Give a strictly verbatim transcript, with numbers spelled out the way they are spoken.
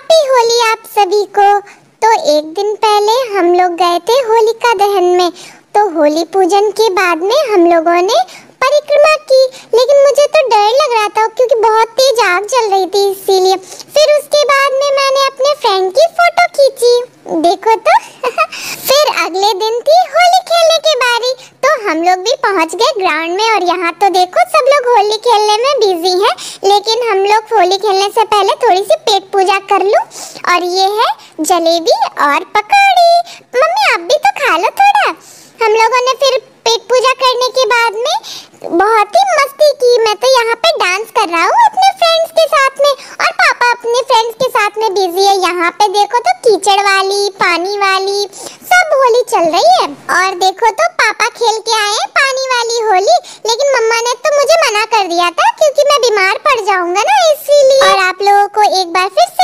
Happy Holi आप सभी को। तो एक दिन पहले हम लोग गए थे होलिका दहन में। तो होली पूजन के बाद में हम लोगों ने परिक्रमा की, लेकिन मुझे तो डर लग रहा था क्योंकि बहुत तेज आग जल रही थी, इसीलिए। फिर उसके बाद में मैंने अपने फ्रेंड की फोटो खींची, देखो तो। फिर अगले दिन थी होली खेलने की बारी, तो हम लोग भी पहुंच गए ग्राउंड में। और यहाँ तो देखो सब लोग होली खेलने में बिजी हैं, लेकिन हम लोग होली खेलने से पहले थोड़ी सी पेट पूजा कर लूं। और ये है जलेबी और पकौड़ी। मम्मी आप भी तो खा लो थोड़ा। हम लोगों ने फिर पेट पूजा करने के बाद में बहुत ही मस्ती की। मैं तो यहाँ पे डांस कर रहा हूँ अपने फ्रेंड्स के साथ में, और पापा अपने फ्रेंड्स के साथ में बिजी है। यहाँ पे देखो तो कीचड़ वाली, पानी वाली, सब होली चल रही है। और देखो तो पापा खेल के आए हैं पानी वाली होली, लेकिन मम्मा ने तो मुझे मना कर दिया था क्योंकि मैं बीमार पड़ जाऊंगा ना, इसीलिए। और आप लोगों को एक बार फिर